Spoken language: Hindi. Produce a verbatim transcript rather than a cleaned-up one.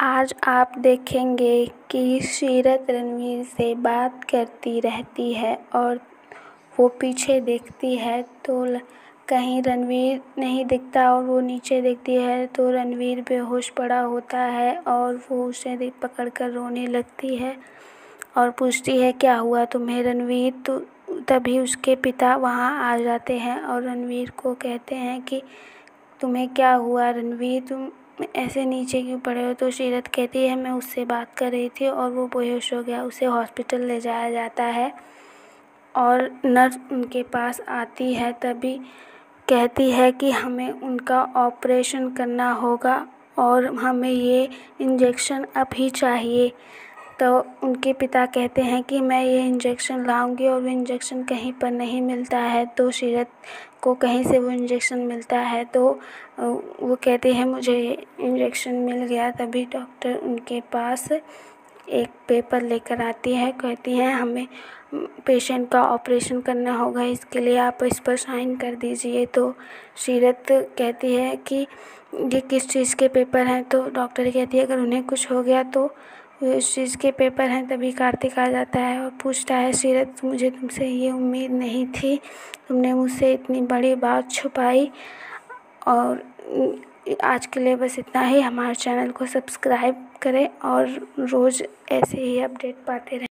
आज आप देखेंगे कि सीरत रणवीर से बात करती रहती है और वो पीछे देखती है तो कहीं रणवीर नहीं दिखता और वो नीचे देखती है तो रणवीर बेहोश पड़ा होता है और वो उसे पकड़ कर रोने लगती है और पूछती है क्या हुआ तुम्हें रणवीर। तो तभी उसके पिता वहाँ आ जाते हैं और रणवीर को कहते हैं कि तुम्हें क्या हुआ रणवीर, तुम ऐसे नीचे क्यों पड़े हो। तो सीरत कहती है मैं उससे बात कर रही थी और वो बेहोश हो गया। उसे हॉस्पिटल ले जाया जाता है और नर्स उनके पास आती है तभी कहती है कि हमें उनका ऑपरेशन करना होगा और हमें ये इंजेक्शन अभी चाहिए। तो उनके पिता कहते हैं कि मैं ये इंजेक्शन लाऊंगी और वो इंजेक्शन कहीं पर नहीं मिलता है। तो सीरत को कहीं से वो इंजेक्शन मिलता है तो वो कहते हैं मुझे इंजेक्शन मिल गया। तभी डॉक्टर उनके पास एक पेपर लेकर आती है, कहती हैं हमें पेशेंट का ऑपरेशन करना होगा, इसके लिए आप इस पर साइन कर दीजिए। तो सीरत कहती है कि ये किस चीज़ के पेपर हैं। तो डॉक्टर कहती है अगर उन्हें कुछ हो गया तो इस चीज़ के पेपर हैं। तभी कार्तिक आ जाता है और पूछता है सीरत मुझे तुमसे ये उम्मीद नहीं थी, तुमने मुझसे इतनी बड़ी बात छुपाई। और आज के लिए बस इतना ही। हमारे चैनल को सब्सक्राइब करें और रोज़ ऐसे ही अपडेट पाते रहें।